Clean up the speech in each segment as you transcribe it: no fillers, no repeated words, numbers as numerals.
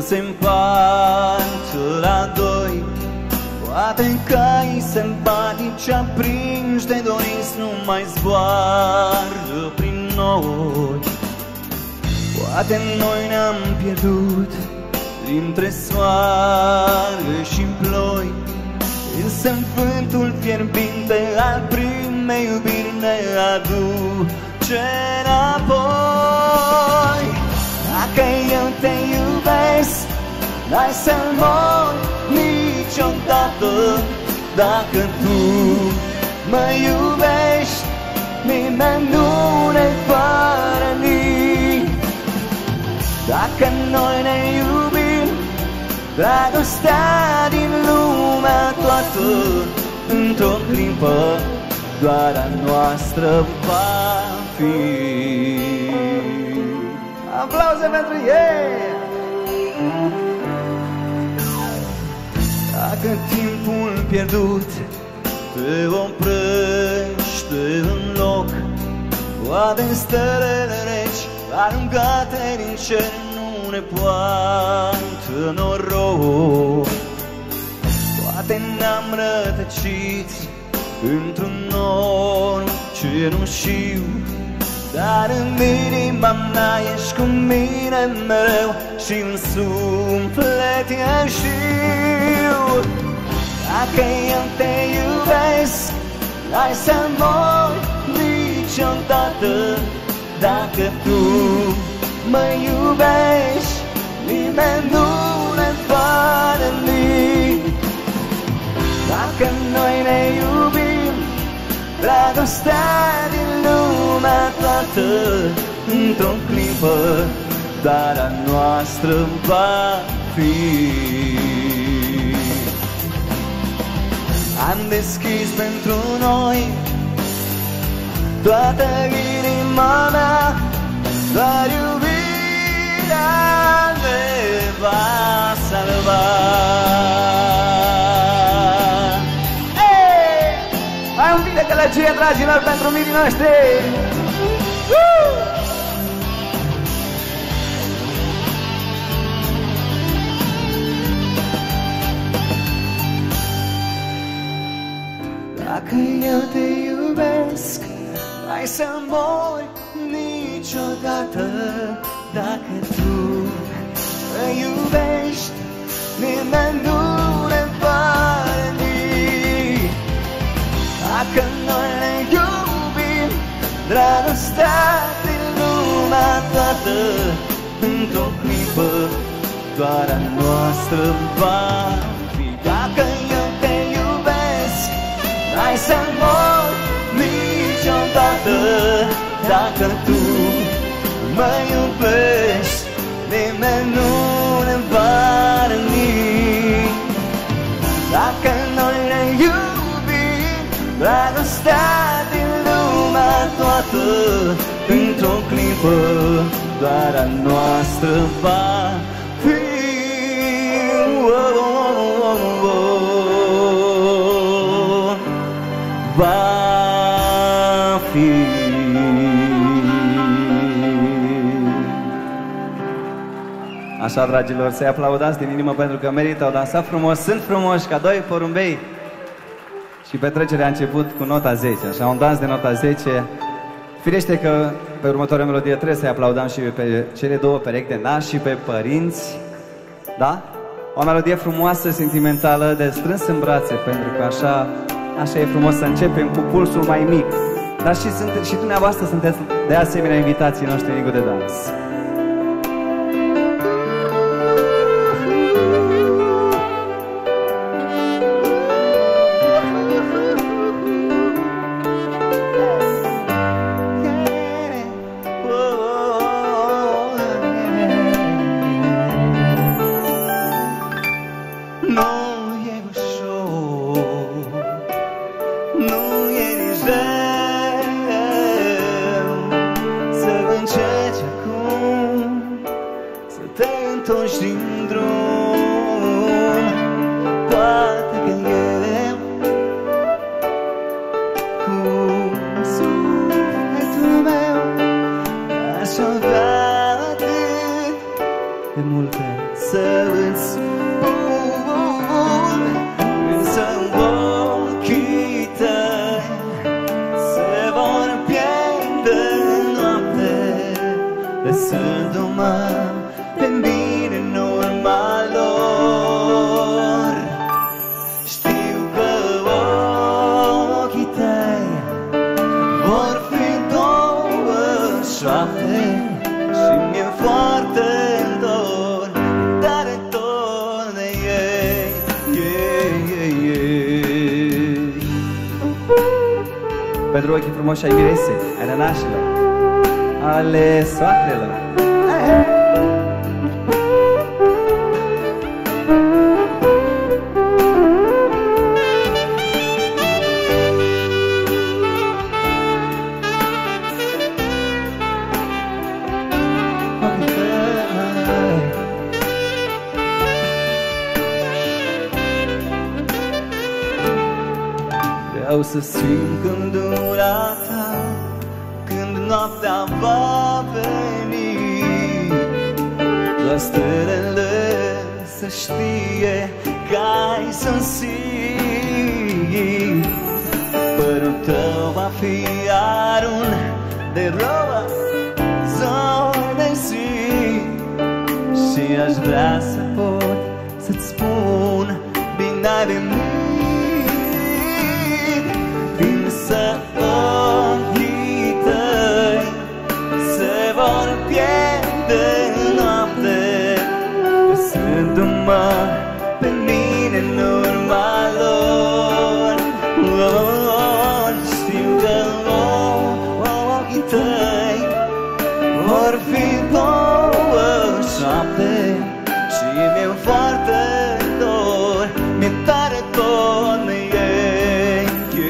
se împart la doi. Poate cai sălbatici aprinși de doriți nu mai zboară prin noi. Poate noi ne-am pierdut dintre soare și ploi, însă vântul fierbinte al primei iubiri ne aduce înapoi. Dacă eu te iubesc, n-ai să mori niciodată. Dacă tu mă iubești, nimeni nu ne va răni. Dacă noi ne iubim, dragostea din lumea toată, într-o clipă doar a noastră va fi. Aplauze pentru ei! Dacă timpul pierdut te oprește în loc, poate stelele reci aruncate din cer nu ne poartă noroc. Poate ne-am rătăcit într-un nor cenușiu, dar în inima mea ești cu mine mereu și în suflet eu știu. Dacă eu te iubesc, n-ai să mori niciodată. Dacă tu mă iubești, nimeni nu ne va răni. Dacă noi ne iubim, dragostea din lumea toată, într-o clipă doar a noastră va fi. Am deschis pentru noi toată inima mea, doar iubirea ne va salva. Hai un pic de gălăgie, dragilor, pentru mirii noștri! Dacă eu te iubesc, hai să mori niciodată. Dacă tu mă iubești, nimeni nu ne va răni. Dacă noi ne iubim, dragostea din lumea toată, într-o clipă doar a noastră va fi. Dacă eu te iubesc, hai să mori niciodată. Dacă tu mă iubești, nimeni nu ne va răni. Dacă noi ne iubim, dragostea din lumea toată, într-o clipă doar a noastră va fi. Va fi. Așa, dragilor, să-i aplaudați din inimă pentru că merită, au dansat frumos, sunt frumoși ca doi porumbei. Și petrecerea a început cu nota 10, așa, un dans de nota 10. Firește că pe următoarea melodie trebuie să-i aplaudăm și pe cele două perechi de nași și pe părinți. Da? O melodie frumoasă, sentimentală, de strâns în brațe, pentru că așa e frumos să începem cu pulsul mai mic. Dar și dumneavoastră sunteți de asemenea invitații noștri în Igul de Dans. Să încerci acum pentru ochii frumoși ai miresei, ai nănașilor, ale soacrelor. Vreau să simt căldura ta când noaptea va veni, doar stelele să știe că ai sosit. Părul tău va fi arun de robă zori de zi, și aș vrea să pot să-ți spun bine ai venit. Însă ochii tăi se vor pierde în noapte, lăsându-mă pe mine în urma lor. Știu că ochii tăi vor fi două șoapte și mi-e foarte dor, mi-e tare dor de ei.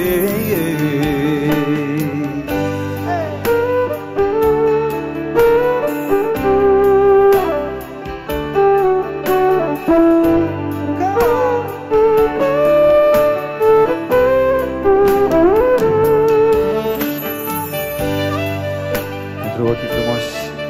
Pentru ochii frumoși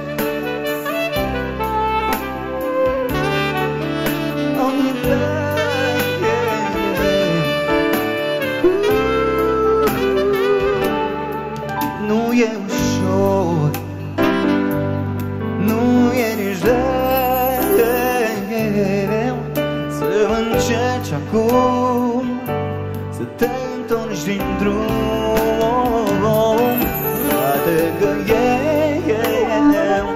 nu e ușor, nu e nici greu să încerci acum să te întorci din drum. Poate că eu,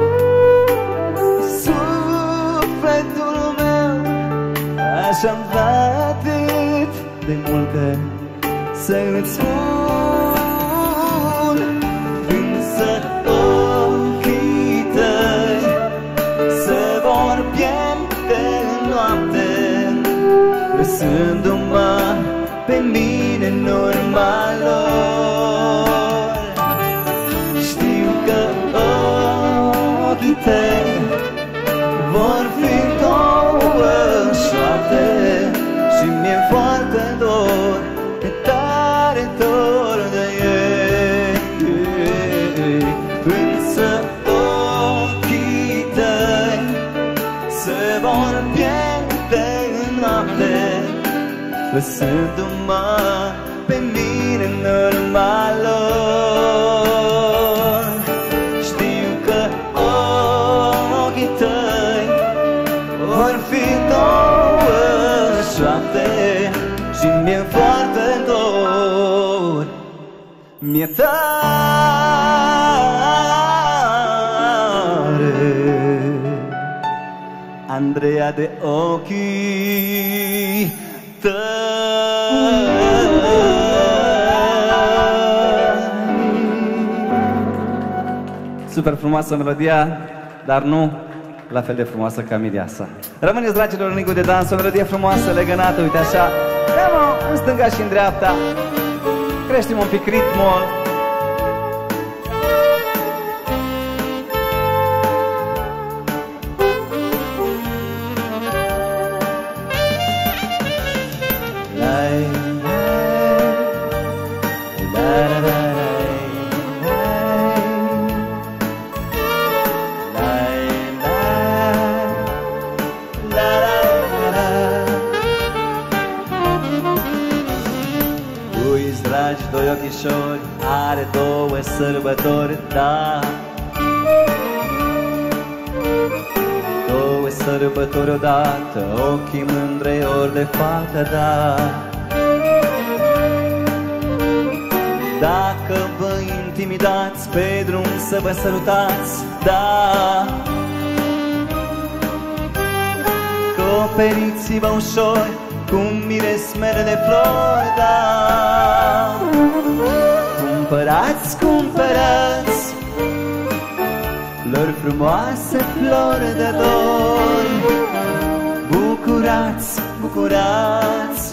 sufletul meu, așa-mi vrea atât de multe să-ți spun. Însă ochii tăi se vor pierde în noapte, lăsându-mă pe mine în urma lor. Știu că ochii tăi vor fi două șoapte și mi-e foarte dor, e tare dor de ei. Însă ochii tăi se vor pierde în noapte, lăsându-mă pe mine în urma lor. Știu că ochii tăi vor fi două șoapte și mi-e foarte dor, mi-e tare, Andreea, de ochii tăi. super frumoasă melodia, dar nu la fel de frumoasă ca mireasa. Rămâneți, dragilor, în licul de dans, o melodie frumoasă, legănată, uite așa, în stânga și în dreapta. Creștem un pic ritmul. Doi ochișori, are două sărbători, da. Două sărbători odată, ochii mândre ori de fată, da. Dacă vă intimidați pe drum să vă sărutați, da. Coperiți-vă ușor cu miresmele de flori, da. Cumpărați, cumpărați flori frumoase, flori de dor. Bucurați, bucurați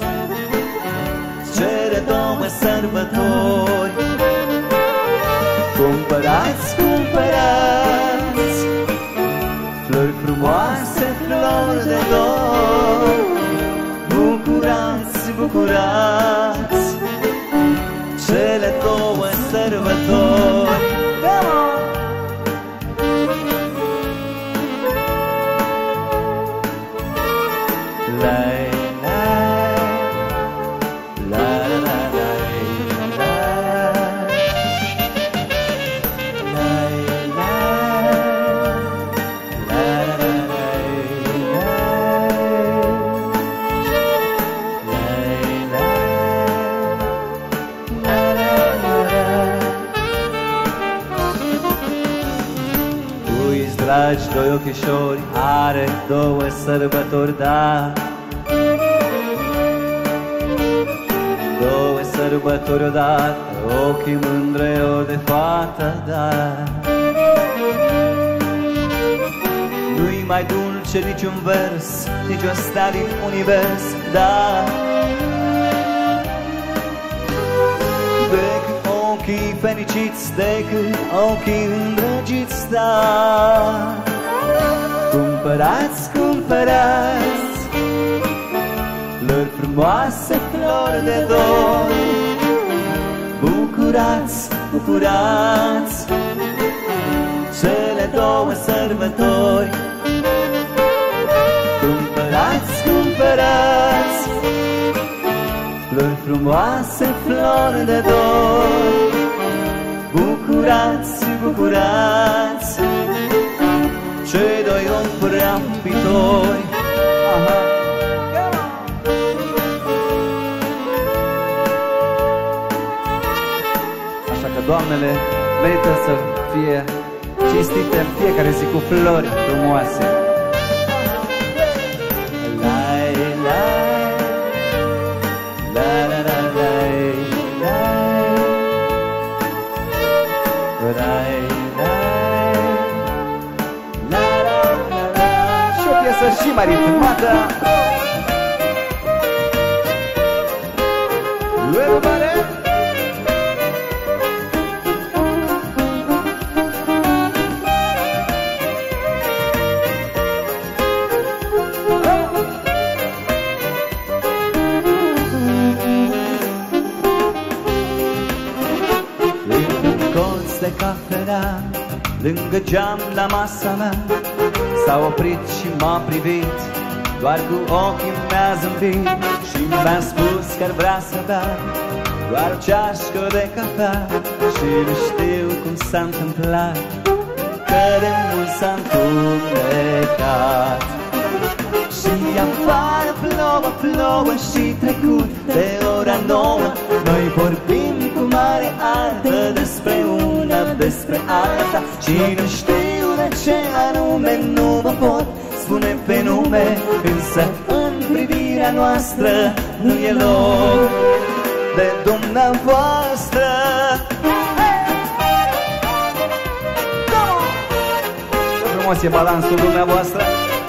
cele două sărbători. Cumpărați, cumpărați flori frumoase, flori de dor. Bucurați, bucurați cele două sărbători. Dragi doi ochișori, are două sărbători, da. Două sărbători odată, ochii mândre o de fată, da. Nu-i mai dulce niciun vers, nici o stea din univers, da. Decât ochii fericiți, decât ochii îndrăgiți, da. Cumpărați, cumpărați flori frumoase, flori de dor. Bucurați, bucurați cele două sărbători. Cumpărați, cumpărați flori frumoase, flori de dor. Bucurați, bucurați cei doi ochi preampitori. Așa că doamnele merită să fie cinstite în fiecare zi cu flori frumoase. Și o piesă și mai ritmată. De cafea, lângă geam la masa mea, s-a oprit și m-a privit, doar cu ochii mi-a zâmbit și mi-a spus că-ar vrea să bea doar o ceașcă de cafea. Și nu știu cum s-a întâmplat, că de mult s-a întunecat. Și afară plouă, plouă și trecut de ora 9, noi vorbim cu mare artă despre una, despre alta. Și nu știu de ce anume, nu vă pot spune pe nume, însă în privirea noastră nu e loc de dumneavoastră. Frumos e balansul dumneavoastră.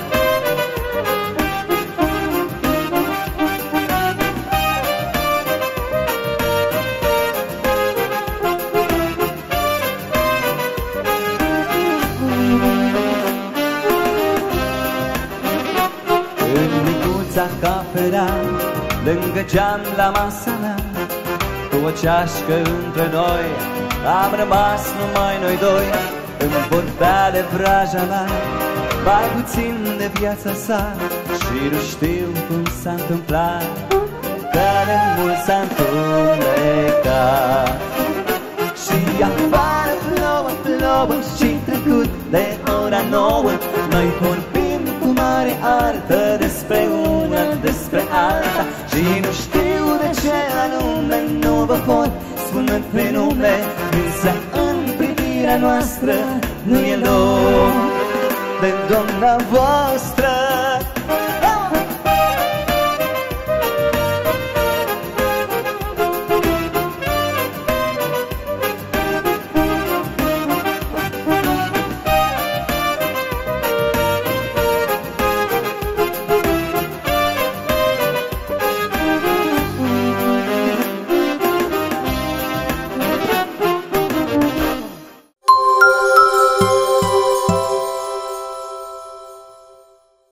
Cafea, lângă geam la masa mea, cu o ceașcă între noi, am rămas numai noi doi. Îmi vorbea de vraja mea, mai puțin de viața sa, și nu știu cum s-a întâmplat, că de mult s-a întunecat. Și afară plouă, plouă și trecut de ora 9, noi vorbim cu mare artă despre una, despre alta. Și nu știu de ce anume, nu vă pot spune pe nume, însă în privirea noastră nu e loc de dumneavoastră.